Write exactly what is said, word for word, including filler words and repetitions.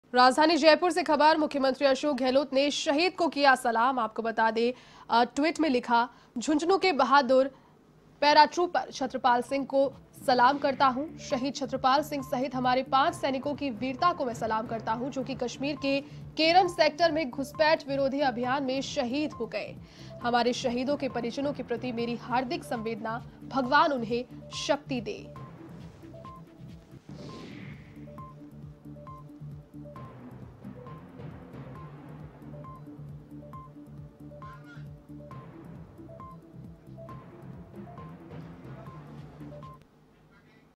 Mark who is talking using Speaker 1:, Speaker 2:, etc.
Speaker 1: राजधानी जयपुर से खबर। मुख्यमंत्री अशोक गहलोत ने शहीद को किया सलाम। आपको बता दें, ट्वीट में लिखा, झुंझुनू के बहादुर पैराट्रूपर छत्रपाल सिंह को सलाम करता हूं। शहीद छत्रपाल सिंह सहित हमारे पांच सैनिकों की वीरता को मैं सलाम करता हूं, जो कि कश्मीर के केरन सेक्टर में घुसपैठ विरोधी अभियान में शहीद हो गए। हमारे शहीदों के परिजनों के प्रति मेरी हार्दिक संवेदना। भगवान उन्हें शक्ति दे।